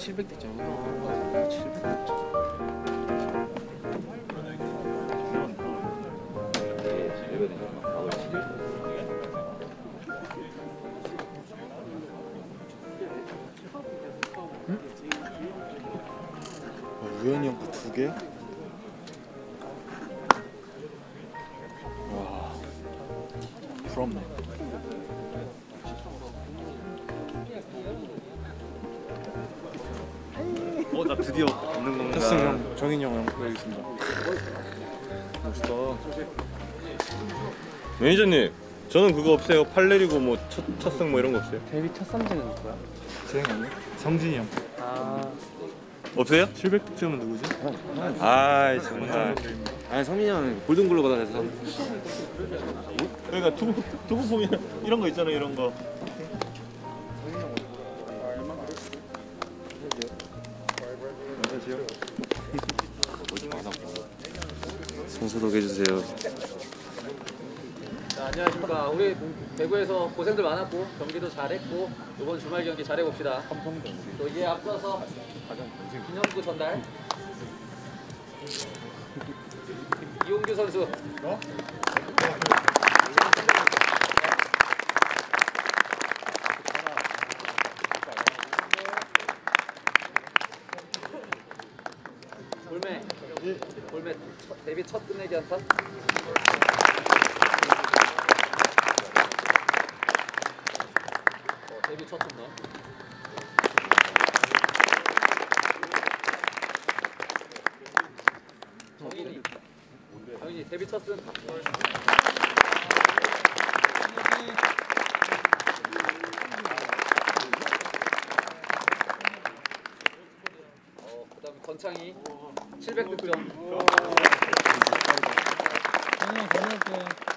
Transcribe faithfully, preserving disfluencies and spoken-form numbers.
칠백 득점. 칠백 득점. 응? 어, 우연히 형 거 두 개? 와, 부럽네. 어, 나 드디어 있는 건가? 태승 형, 정인이 형 여기 있습니다. 멋있다. 매니저님, 저는 그거 없어요. 팔 내리고 뭐 첫, 첫승 뭐 이런 거 없어요? 데뷔 첫 삼진은 누구야? 재영 아니야? 성진이 형. 아, 없어요? 칠백 득점은 누구지? 아이 정말. 아니 성민이 형은 골든글로 받아서. 그러니까 두고 두고 보면 이런 거 있잖아요, 이런 거. 선수 소개해주세요. 자, 안녕하십니까. 우리 대구에서 고생들 많았고 경기도 잘했고 이번 주말 경기 잘해봅시다. 또 이에 앞서서 기념구 전달 이용규 선수. 볼매 볼매 첫, 데뷔 첫 끝내기 한타. 데뷔 첫 홈런. 정인이 정인이 데뷔 첫 승. 어, 그다음에 권창희 칠백 득점. 정인이 형 전화할게.